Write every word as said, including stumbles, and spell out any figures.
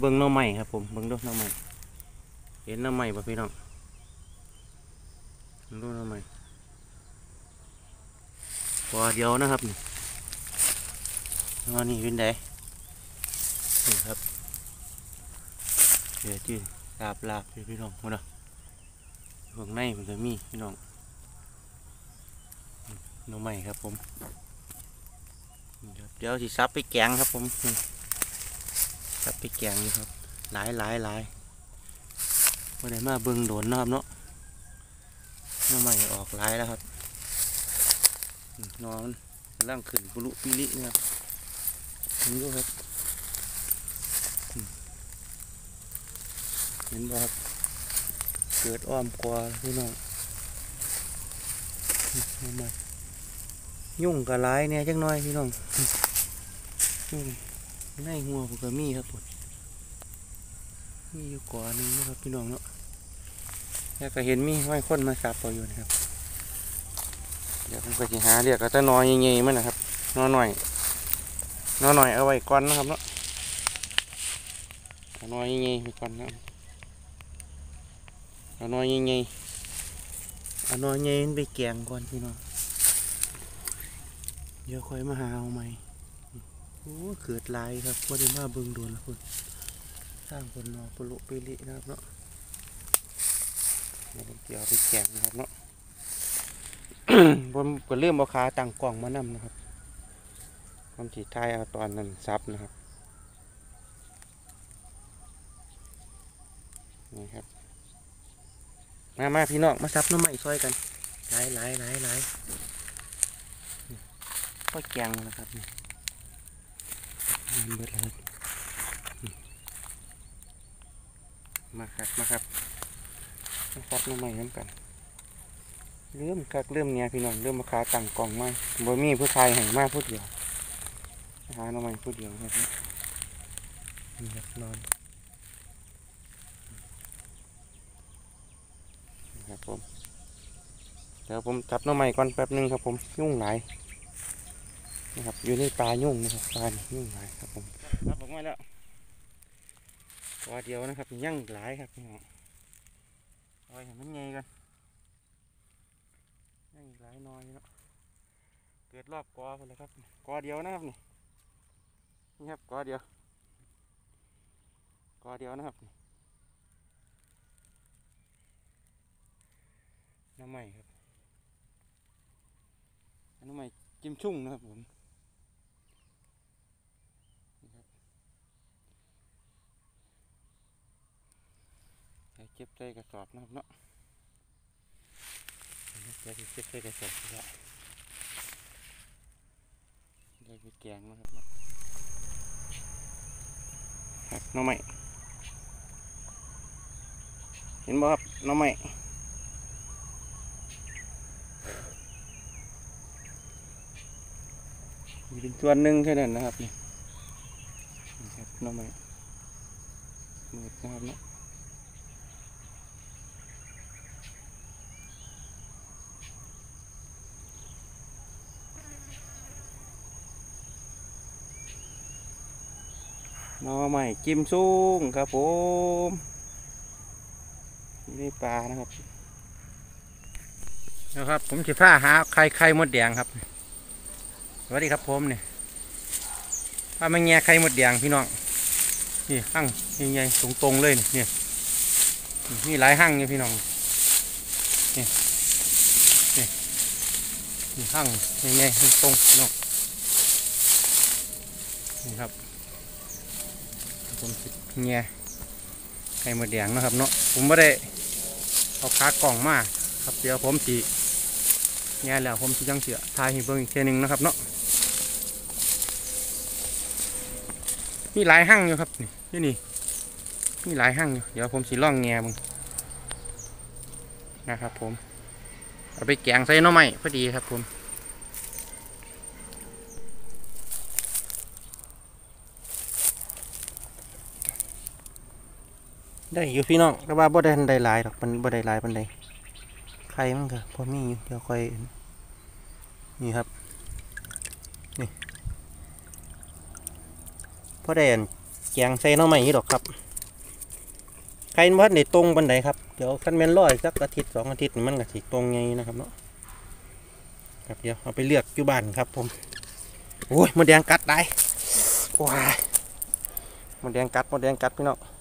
เบิ้งหน้ำใหม่ครับผมเบิ้งดูหน้ำใหม่เห็นหน้ำใหม่ป่ะพี่น้องดูหน้ำใหม่กว่าเดียวนะครับนี่นี่เป็นไงนี่ครับเดี๋ยวจีลาบลาบพี่น้องมาเนาะข้างในมันจะมีพี่น้องหน้ำใหม่ครับผมเดี๋ยวสิซับไปแกงครับผมซับไปแกงนี่ครับหลายหลายหลายวันไหนมาเบิ่งโดนนะครับเนาะน้ำใหม่ออกหลายแล้วครับนอนกำลังขึ้นปุรุปิลินะครับนี่ดูครับเห็นบ่ครับเกิดอ้อมกว่าพี่น้องน้ำใหม่ยุ่งกับหลายเนี่ยจังน้อยพี่น้องในหัวผมก็มีครับผมมีอยู่ก่อนนึงนะครับพี่น้องเนาะแล้วก็เห็นมีห้อยคนมาสับอยู่นะครับเดี๋ยวผมก็จะหาเรียกก็จะนอยเงี้ยมันนะครับนอหน่อยนอหน่อยเอาไว้ก่อนนะครับเนาะนอยเงี้ยไปก่อนนะเอานอยเงี้ยเอานอยเงี้ยไปแกงก่อนพี่น้องเดี๋ยวค่อยมาหาเอาใหม่โอ้เกิดลายครับว่าได้มาเบิ่งโดนแล้วคุณสร้างคนนอปลุกปิลินะครับเนาะเดี๋ยวผมเกี่ยวไปแกงนะครับเนาะ ผมก็เริ่มเอาขาตั้งกล่องมานำนะครับความจีท้ายเอาตอนนั้นซับนะครับนี่ครับมามาพี่น้องมาซับน้ำใหม่ซอยกันหลายหลายหลายหลายก็แกงนะครับนี่เบิดเลยมาครับมาครับมาซับน้ำใหม่น้ำกันเริ่มคักเริ่มเนี้ยพี่น้องเริ่มมาขาตั้งกล่องมาบ่มีผู้ชายแห่งมากพูดเดียวหาน้ำใหม่พูดเดียวครับนี่ครับนอนครับผมเดี๋ยวผมจับน้ำใหม่ก่อนแป๊บนึงครับผมยุ่งหลายนะครับอยู่ในปลายุ่งนะครับปลายุ่งหลายครับผมครับผมมาแล้วตัวเดียวนะครับยั่งหลายครับพี่น้องเอาไว้ให้มันใหญ่กันยั่งหลายน้อยเนาะเกิดรอบกอไปเลยครับกอเดียวนะครับนี่นี่ครับกอเดียวกอเดียวนะครับน้ำใหม่ครับน้ำใหม่จิ้มชุ่งนะครับผมเก็บใส่กระสอบนะครับเนาะเดี๋ยวเก็บใส่กระสอบแล้วได้ไปแกงนะครับเนาะครับน้ำใหม่เห็นบ่ครับน้ำใหม่เป็นส่วนหนึ่งแค่นั้นนะครับนี่ครับน้ำใหม่มืดนะครับเนาะน้ำใหม่จิ้มซุ้งครับผมนี่ปลานะครับนะครับผมจะพาหาไข่ไข่มดแดงครับสวัสดีครับผมเนี่ยพามาแง่ไข่มดแดงพี่น้องนี่หั่งใหญ่ๆตรงๆเลยเนี่ยนี่หลายหั่งเนี่ยพี่น้องนี่นี่นี่หั่งใหญ่ๆตรงๆน้องนี่ครับผมแง่ไข่มดแดงนะครับเนาะผมไม่ได้เอาขากล่องมาครับเดี๋ยวผมจีแง่แล้วผมจะยังเสือทายให้เบิ่งอีกเทีนึงนะครับเนาะมีหลายหั่งอยู่ครับนี่นี่นี่มีหลายหั่งอยู่เดี๋ยวผมสิล่องแง่มึงนะครับผมเอาไปแกงใส่หน่อไม้พอดีครับผมได้อยู่พี่น้องแต่ว่าบ่ได้ได้หลายหรอกมันบ่ได้หลายปานใดไข่มันก็พอมีอยู่เดี๋ยวค่อยนี่ครับนี่พอได้แกงใส่หน่อไม้นี่ดอกครับไข่มันได้ตรงบันไดครับเดี๋ยวขั้นแม่นร้อยสักอาทิตย์สองอาทิตย์มันก็สิตรงไงนะครับเนาะครับเดี๋ยวเอาไปเลือกอยู่บ้านครับผมโอ้ยมดแดงกัดได้ว้ายมดแดงกัดมดแดงกัดพี่น้อง